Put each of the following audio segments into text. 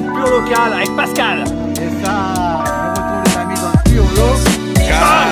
pur local avec Pascal. Et ça, je retrouve les amis dans le pur lot.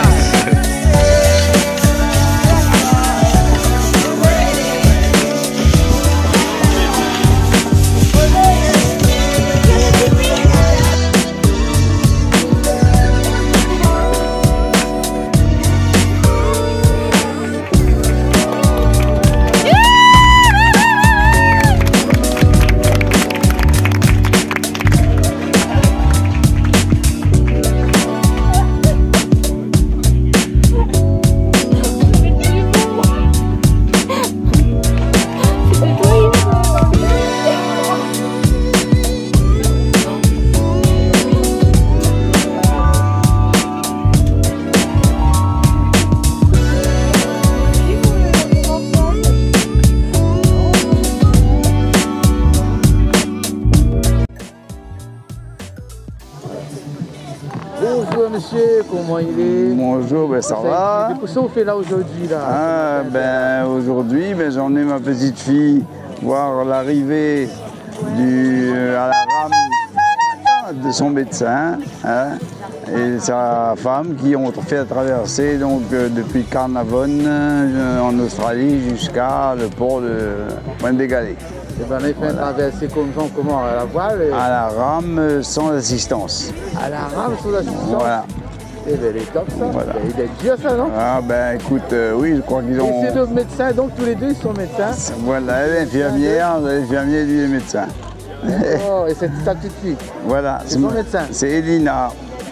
Bonjour monsieur, comment il est? Bonjour, ben ça va. Qu'est-ce que vous faites là aujourd'hui là? Aujourd'hui, j'en ai ma petite fille voir l'arrivée à la rame de son médecin et sa femme qui ont fait la traversée donc, depuis Carnarvon en Australie jusqu'à le port de Pointe-des-Galets. Et ben, on a fait une traversée comment à la voile À la rame sans assistance. À la rame sans assistance? Voilà. Eh bien, il est top ça. Voilà. Il est dur ça, non? Ah ben écoute, oui, je crois qu'ils ont... Et ces deux médecins, donc tous les deux ils sont médecins? Voilà, elle est infirmière, lui est médecin. Oh, et c'est ta petite fille? Voilà, c'est son médecin? C'est Elina.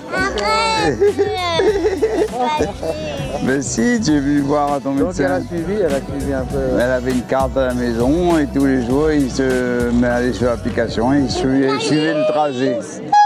Mais si, tu es venu voir à ton médecin. Donc elle a suivi un peu. Elle avait une carte à la maison et tous les jours il se met à aller sur l'application et il suivait le trajet.